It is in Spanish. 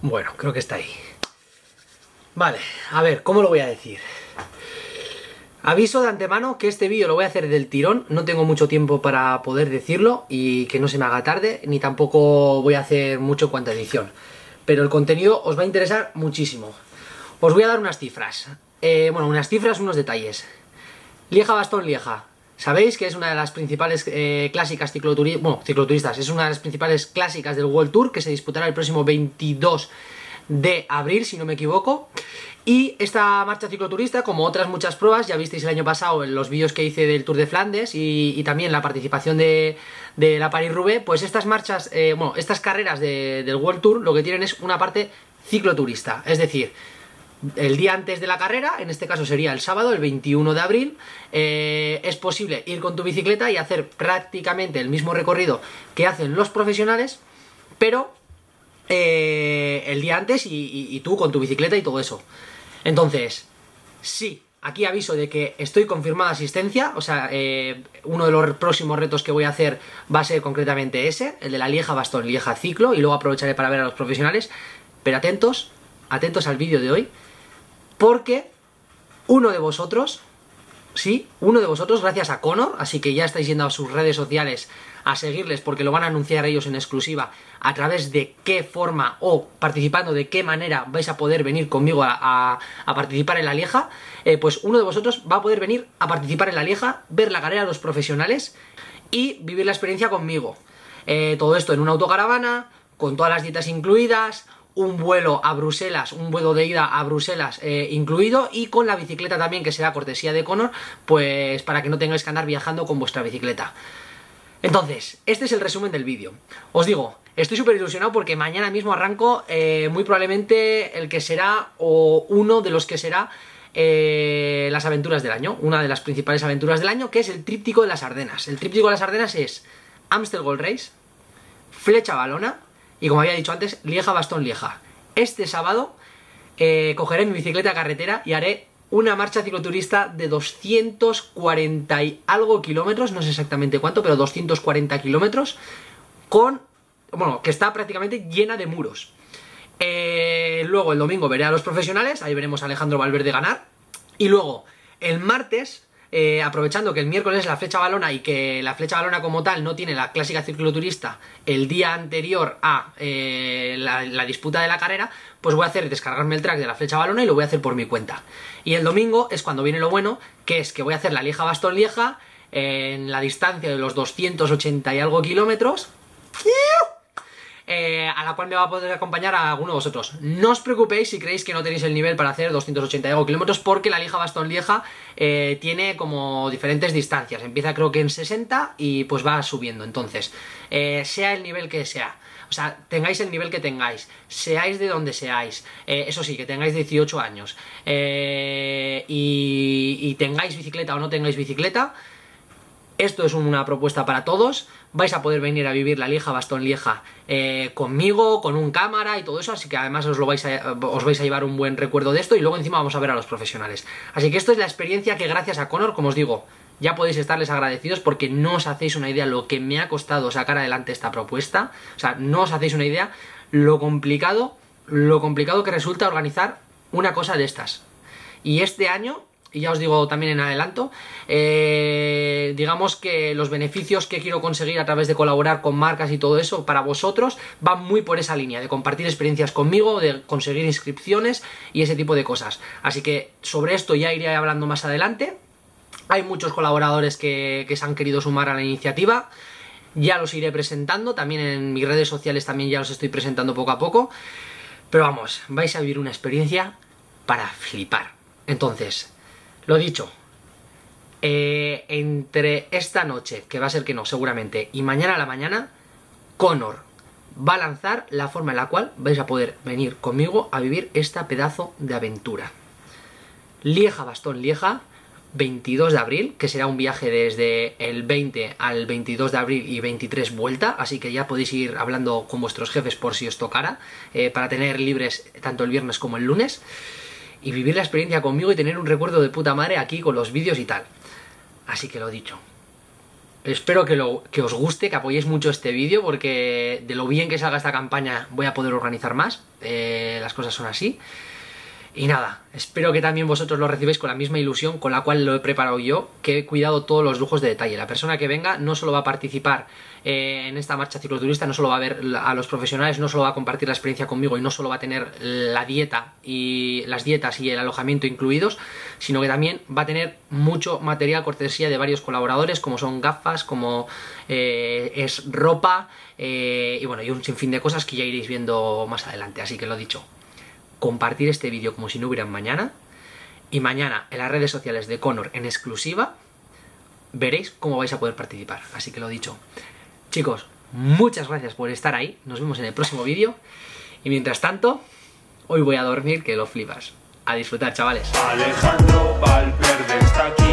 Bueno, creo que está ahí. Vale, a ver, ¿cómo lo voy a decir? Aviso de antemano que este vídeo lo voy a hacer del tirón, no tengo mucho tiempo para poder decirlo y que no se me haga tarde, ni tampoco voy a hacer mucho en cuanto a edición. Pero el contenido os va a interesar muchísimo. Os voy a dar unas cifras. Bueno, unas cifras, unos detalles. Lieja-Bastogne-Lieja. Sabéis que es una de las principales clásicas cicloturistas, es una de las principales clásicas del World Tour, que se disputará el próximo 22 de abril, si no me equivoco. Y esta marcha cicloturista, como otras muchas pruebas, ya visteis el año pasado en los vídeos que hice del Tour de Flandes y también la participación de la París-Roubaix, pues estas marchas, estas carreras del World Tour lo que tienen es una parte cicloturista, es decir, el día antes de la carrera, en este caso sería el sábado, el 21 de abril, es posible ir con tu bicicleta y hacer prácticamente el mismo recorrido que hacen los profesionales, pero el día antes y tú con tu bicicleta y todo eso. Entonces, sí, aquí aviso de que estoy confirmada asistencia, o sea, uno de los próximos retos que voy a hacer va a ser concretamente ese, el de la Lieja-Bastogne-Lieja ciclo, y luego aprovecharé para ver a los profesionales, pero atentos al vídeo de hoy, porque uno de vosotros, sí, uno de vosotros, gracias a Conor, así que ya estáis yendo a sus redes sociales a seguirles porque lo van a anunciar ellos en exclusiva a través de qué forma o participando de qué manera vais a poder venir conmigo a participar en la Lieja, pues uno de vosotros va a poder venir a participar en la Lieja, ver la carrera de los profesionales y vivir la experiencia conmigo. Todo esto en una autocaravana, con todas las dietas incluidas, un vuelo a Bruselas, un vuelo de ida a Bruselas incluido, y con la bicicleta también, que será cortesía de Conor, pues para que no tengáis que andar viajando con vuestra bicicleta. Entonces, este es el resumen del vídeo. Os digo, estoy súper ilusionado porque mañana mismo arranco muy probablemente el que será, o uno de los que será, las aventuras del año, una de las principales aventuras del año, que es el tríptico de las Ardenas. El tríptico de las Ardenas es Amstel Gold Race, Flecha Valona y, como había dicho antes, Lieja-Bastogne-Lieja. Este sábado cogeré mi bicicleta carretera y haré una marcha cicloturista de 240 y algo kilómetros, no sé exactamente cuánto, pero 240 kilómetros, que está prácticamente llena de muros. Luego el domingo veré a los profesionales, ahí veremos a Alejandro Valverde ganar, y luego el martes, aprovechando que el miércoles es la Flecha Valona y que la Flecha Valona como tal no tiene la clásica cicloturista el día anterior a la disputa de la carrera, pues voy a descargarme el track de la Flecha Valona y lo voy a hacer por mi cuenta. Y el domingo es cuando viene lo bueno, que es que voy a hacer la Lieja-Bastogne-Lieja en la distancia de los 280 y algo kilómetros, a la cual me va a poder acompañar a alguno de vosotros. No os preocupéis si creéis que no tenéis el nivel para hacer 280 y algo kilómetros, porque la Lieja-Bastogne-Lieja tiene como diferentes distancias. Empieza creo que en 60 y pues va subiendo. Entonces, sea el nivel que sea, o sea, tengáis el nivel que tengáis, seáis de donde seáis, eso sí, que tengáis 18 años, y tengáis bicicleta o no tengáis bicicleta, esto es una propuesta para todos. Vais a poder venir a vivir la Lieja-Bastogne-Lieja conmigo, con un cámara y todo eso, así que además os vais a llevar un buen recuerdo de esto, y luego encima vamos a ver a los profesionales. Así que esto es la experiencia que, gracias a Conor, como os digo, ya podéis estarles agradecidos, porque no os hacéis una idea lo que me ha costado sacar adelante esta propuesta. O sea, no os hacéis una idea lo complicado que resulta organizar una cosa de estas. Y este año, y ya os digo también en adelanto, digamos que los beneficios que quiero conseguir a través de colaborar con marcas y todo eso para vosotros van muy por esa línea, de compartir experiencias conmigo, de conseguir inscripciones y ese tipo de cosas. Así que sobre esto ya iré hablando más adelante. Hay muchos colaboradores que se han querido sumar a la iniciativa, ya los iré presentando, también en mis redes sociales también ya los estoy presentando poco a poco, pero vamos, vais a vivir una experiencia para flipar. Entonces, lo dicho, entre esta noche, que va a ser que no, seguramente, y mañana a la mañana, Conor va a lanzar la forma en la cual vais a poder venir conmigo a vivir esta pedazo de aventura. Lieja-Bastogne-Lieja, 22 de abril, que será un viaje desde el 20 al 22 de abril y 23 vuelta, así que ya podéis ir hablando con vuestros jefes por si os tocara, para tener libres tanto el viernes como el lunes, y vivir la experiencia conmigo y tener un recuerdo de puta madre aquí con los vídeos y tal. Así que lo dicho, espero que os guste, que apoyéis mucho este vídeo, porque de lo bien que salga esta campaña voy a poder organizar más. Las cosas son así. Y nada, espero que también vosotros lo recibáis con la misma ilusión con la cual lo he preparado yo, que he cuidado todos los lujos de detalle. La persona que venga no solo va a participar en esta marcha cicloturista, no solo va a ver a los profesionales, no solo va a compartir la experiencia conmigo y no solo va a tener la dieta y las dietas y el alojamiento incluidos, sino que también va a tener mucho material cortesía de varios colaboradores, como son gafas, como es ropa, y bueno, y un sinfín de cosas que ya iréis viendo más adelante. Así que lo dicho, compartir este vídeo como si no hubiera mañana, y mañana en las redes sociales de Conor en exclusiva veréis cómo vais a poder participar. Así que lo dicho, chicos, muchas gracias por estar ahí, nos vemos en el próximo vídeo, y mientras tanto, hoy voy a dormir que lo flipas. A disfrutar, chavales. Alejandro Valverde está aquí.